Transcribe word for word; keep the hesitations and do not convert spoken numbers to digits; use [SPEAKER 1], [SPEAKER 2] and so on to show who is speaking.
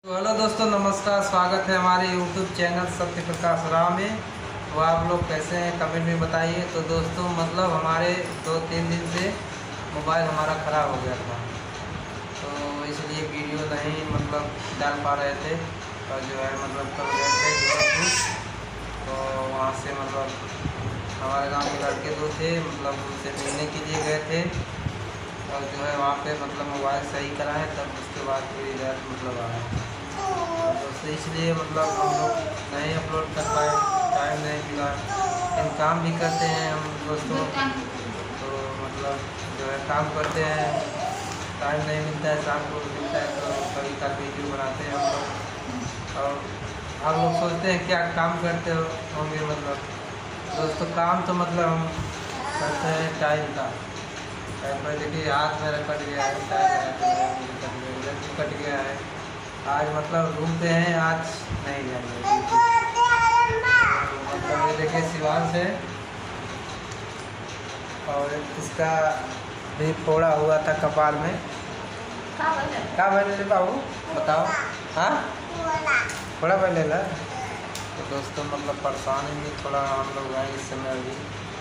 [SPEAKER 1] तो हेलो दोस्तों, नमस्कार। स्वागत है हमारे यूट्यूब चैनल सत्य प्रकाश राव में। तो आप लोग कैसे हैं कमेंट में बताइए। तो दोस्तों मतलब हमारे दो तीन दिन से मोबाइल हमारा ख़राब हो गया था, तो इसलिए वीडियो नहीं मतलब डाल पा रहे थे। और जो है मतलब कल गए थे गोरखपुर, तो वहाँ से मतलब हमारे गाँव के लड़के दो थे, मतलब उनसे मिलने के लिए गए थे। और जो है वहाँ पे मतलब मोबाइल सही कराएं, तब उसके बाद फिर इधर मतलब आए। तो इसलिए मतलब हम लोग नहीं अपलोड कर पाए, टाइम नहीं मिला। इन काम भी करते हैं हम दोस्तों, तो मतलब जो है काम करते हैं, टाइम नहीं मिलता है, शाम को मिलता है तो कभी कभी वीडियो बनाते हैं हम लोग। और आप लोग सोचते हैं क्या काम करते हो होंगे। मतलब दोस्तों काम तो मतलब हम करते हैं टाइम का। टाइम पर देखिए हाथ मेरा कट गया है, टाइम कट गया, इधर भी कट गया है। आज मतलब घूमते हैं, आज नहीं जाएंगे। मतलब ये देखिए शिवांश है, और इसका भी फोड़ा हुआ था कपाल में। क्या पहले बाबू बताओ। हाँ फोड़ा पहले ला। तो दोस्तों मतलब परेशानी में थोड़ा हम लोग हैं इस समय अभी।